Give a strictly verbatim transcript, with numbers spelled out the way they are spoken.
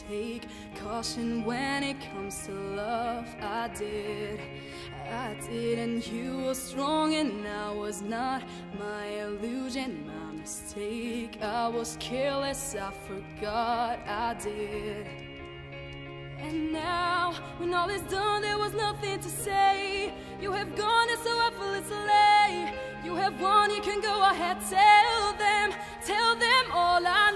take caution when it comes to love. I did, I did, and you were strong and I was not. My illusion, my mistake. I was careless, I forgot I did. And now, when all is done, there was nothing to say. You have gone and so effortlessly. You have won, you can go ahead, tell them, tell them all I